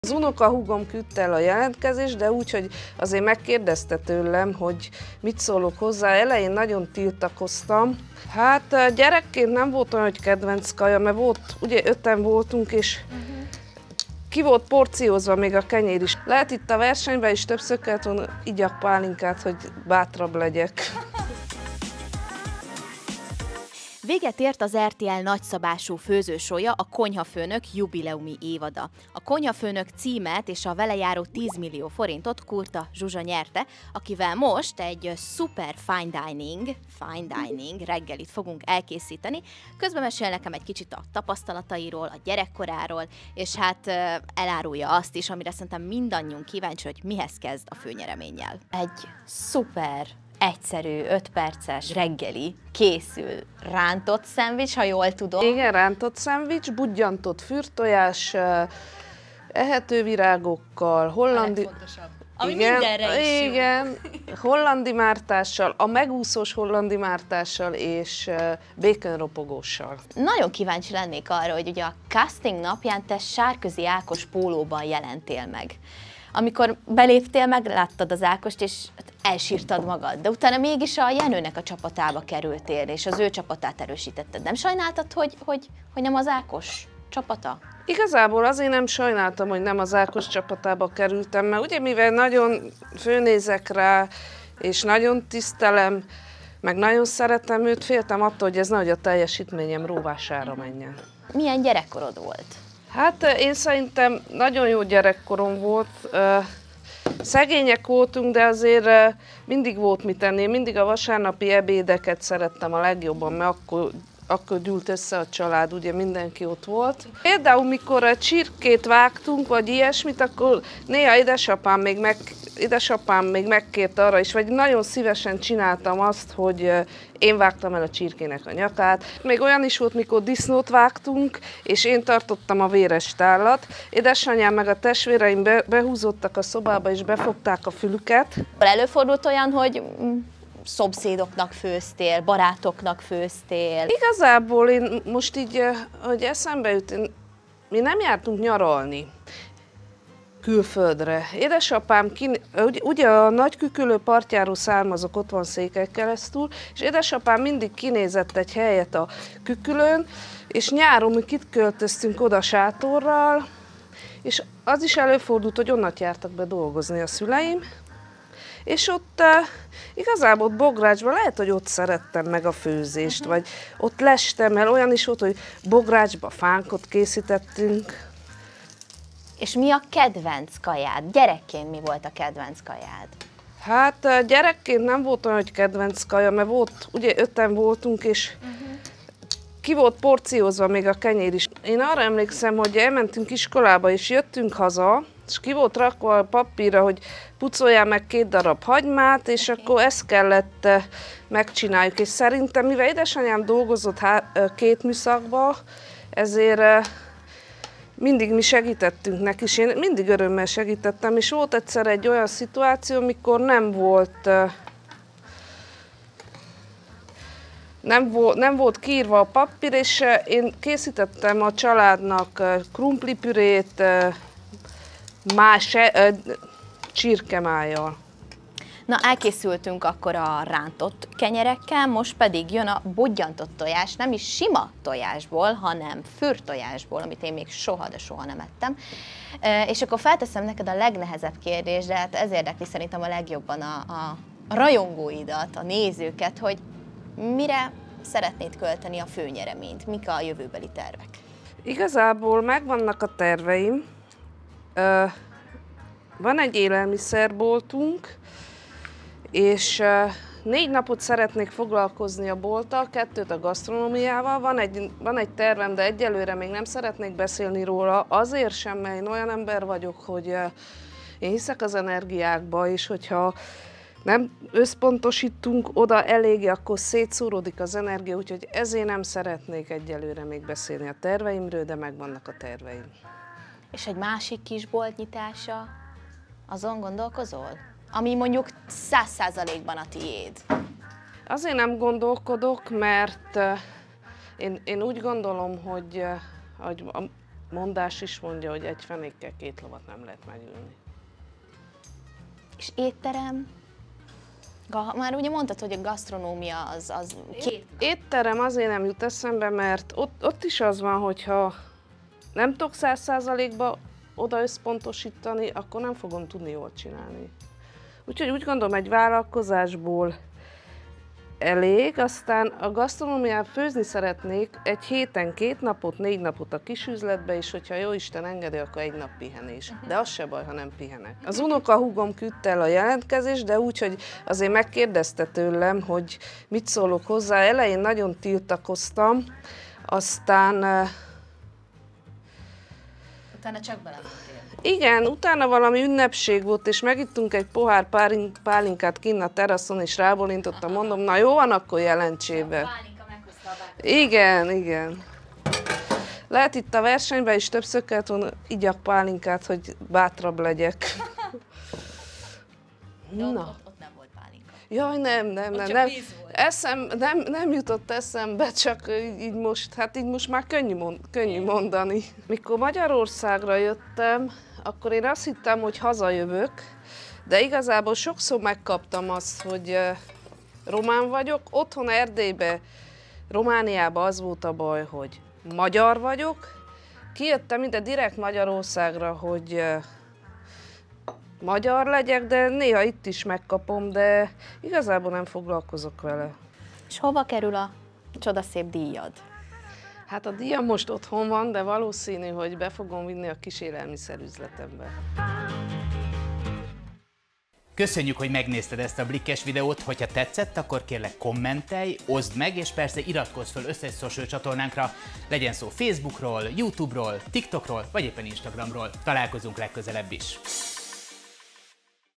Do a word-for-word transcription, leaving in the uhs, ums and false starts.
Az unokahúgom küldte el a jelentkezést, de úgy, hogy azért megkérdezte tőlem, hogy mit szólok hozzá. Elején nagyon tiltakoztam. Hát gyerekként nem volt olyan, hogy kedvenc kaja, mert volt, ugye öten voltunk, és uh-huh. ki volt porciózva még a kenyér is. Lehet itt a versenyben is többször kellett volna igyak pálinkát, hogy bátrabb legyek. Véget ért az er té el nagyszabású főzősója, a Konyhafőnök jubileumi évada. A Konyhafőnök címet és a vele járó tíz millió forintot Kurta Zsuzsa nyerte, akivel most egy super fine dining, fine dining reggelit fogunk elkészíteni. Közben mesél nekem egy kicsit a tapasztalatairól, a gyerekkoráról, és hát elárulja azt is, amire szerintem mindannyiunk kíváncsi, hogy mihez kezd a főnyereménnyel. Egy szuper egyszerű, öt perces reggeli készül. Rántott szendvics, ha jól tudom. Igen, rántott szendvics, budjantott fürtojás, ehető virágokkal, hollandi... Ami igen, mindenre is igen, hollandi mártással, a megúszós hollandi mártással és békönropogóssal. Nagyon kíváncsi lennék arra, hogy ugye a casting napján te Sárközi Ákos pólóban jelentél meg. Amikor beléptél, megláttad az Ákost, és elsírtad magad, de utána mégis a Jenőnek a csapatába kerültél, és az ő csapatát erősítetted. Nem sajnáltad, hogy, hogy, hogy nem az Ákos csapata? Igazából azért nem sajnáltam, hogy nem az Ákos csapatába kerültem, mert ugye mivel nagyon fölnézek rá, és nagyon tisztelem, meg nagyon szeretem őt, féltem attól, hogy ez nehogy a teljesítményem róvására menjen. Milyen gyerekkorod volt? Hát én szerintem nagyon jó gyerekkorom volt. Szegények voltunk, de azért mindig volt mit enni. Mindig a vasárnapi ebédeket szerettem a legjobban, mert akkor, akkor gyűlt össze a család, ugye mindenki ott volt. Például mikor a csirkét vágtunk, vagy ilyesmit, akkor néha édesapám még, meg, édesapám még megkért arra is, vagy nagyon szívesen csináltam azt, hogy én vágtam el a csirkének a nyakát. Még olyan is volt, mikor disznót vágtunk, és én tartottam a véres tállat. Édesanyám meg a testvéreim be, behúzottak a szobába, és befogták a fülüket. Előfordult olyan, hogy szomszédoknak főztél, barátoknak főztél? Igazából én most így, hogy eszembe jut, én, mi nem jártunk nyaralni külföldre. Édesapám, kin, ugye a Nagykükülő partjáról származok, ott van Székelykeresztúr, és édesapám mindig kinézett egy helyet a Kükülőn, és nyáron mi kit költöztünk oda sátorral, és az is előfordult, hogy onnat jártak be dolgozni a szüleim, és ott uh, igazából ott Bográcsban lehet, hogy ott szerettem meg a főzést, uh-huh. vagy ott lestem el, olyan is volt, hogy Bográcsban fánkot készítettünk. És mi a kedvenc kajád? Gyerekként mi volt a kedvenc kajád? Hát gyerekként nem volt olyan, hogy kedvenc kaja, mert volt, ugye öten voltunk, és uh-huh. ki volt porciózva még a kenyér is. Én arra emlékszem, hogy elmentünk iskolába, és jöttünk haza, és ki volt rakva a papírra, hogy pucoljál meg két darab hagymát, és okay. akkor ezt kellett megcsináljuk. És szerintem, mivel édesanyám dolgozott két műszakba, ezért mindig mi segítettünk neki, és én mindig örömmel segítettem, és volt egyszer egy olyan szituáció, amikor nem volt, nem volt, nem volt kiírva a papír, és én készítettem a családnak krumplipürét, más csirkemájjal. Na, elkészültünk akkor a rántott kenyerekkel, most pedig jön a bodjantott tojás, nem is sima tojásból, hanem fürtojásból, amit én még soha, de soha nem ettem. És akkor felteszem neked a legnehezebb kérdést, de hát ez érdekli szerintem a legjobban a, a rajongóidat, a nézőket, hogy mire szeretnéd költeni a főnyereményt, mik a jövőbeli tervek? Igazából megvannak a terveim. Van egy élelmiszerboltunk, és négy napot szeretnék foglalkozni a bolttal, kettőt a gasztronómiával. Van egy, van egy tervem, de egyelőre még nem szeretnék beszélni róla, azért sem, mert én olyan ember vagyok, hogy én hiszek az energiákba, és hogyha nem összpontosítunk oda eléggé, akkor szétszóródik az energia, úgyhogy ezért nem szeretnék egyelőre még beszélni a terveimről, de megvannak a terveim. És egy másik kisbolt nyitása, azon gondolkozol? Ami mondjuk száz százalékban a tiéd. Azért nem gondolkodok, mert én, én úgy gondolom, hogy, hogy mondás is mondja, hogy egy fenékkel két lovat nem lehet megülni. És étterem? Már ugye mondtad, hogy a gasztronómia az... az két. Étterem azért nem jut eszembe, mert ott, ott is az van, hogyha nem tudok száz százalékba oda összpontosítani, akkor nem fogom tudni jól csinálni. Úgyhogy úgy gondolom, egy vállalkozásból elég, aztán a gasztronómiát főzni szeretnék egy héten két napot, négy napot a kisüzletbe, és hogyha jó Isten engedi, akkor egy nap pihenés. De az se baj, ha nem pihenek. Az unokahúgom küldte el a jelentkezést, de úgy, hogy azért megkérdezte tőlem, hogy mit szólok hozzá. Elején nagyon tiltakoztam, aztán... Utána csak belevoltél. Igen, utána valami ünnepség volt, és megittunk egy pohár pálinkát kinn a teraszon, és rábólintottam, mondom, na jó van, akkor jelentsébe. Igen, igen. Lehet itt a versenyben is többször kellett volna igyak pálinkát, hogy bátrabb legyek. Na. Ott, ott nem volt pálinka. Jaj, nem, nem, nem. Nem. Eszem, nem, nem jutott eszembe, csak így most, hát így most már könnyű, mond, könnyű mondani. Mikor Magyarországra jöttem, akkor én azt hittem, hogy hazajövök, de igazából sokszor megkaptam azt, hogy román vagyok. Otthon Erdélybe, Romániában az volt a baj, hogy magyar vagyok. Kijöttem ide direkt Magyarországra, hogy magyar legyek, de néha itt is megkapom, de igazából nem foglalkozok vele. És hova kerül a csodaszép díjad? Hát a díjam most otthon van, de valószínű, hogy be fogom vinni a kis élelmiszerüzletembe. Köszönjük, hogy megnézted ezt a Blikkes videót, hogyha tetszett, akkor kérlek kommentelj, oszd meg, és persze iratkozz fel összes social csatornánkra, legyen szó Facebookról, YouTube-ról, TikTokról, vagy éppen Instagramról. Találkozunk legközelebb is!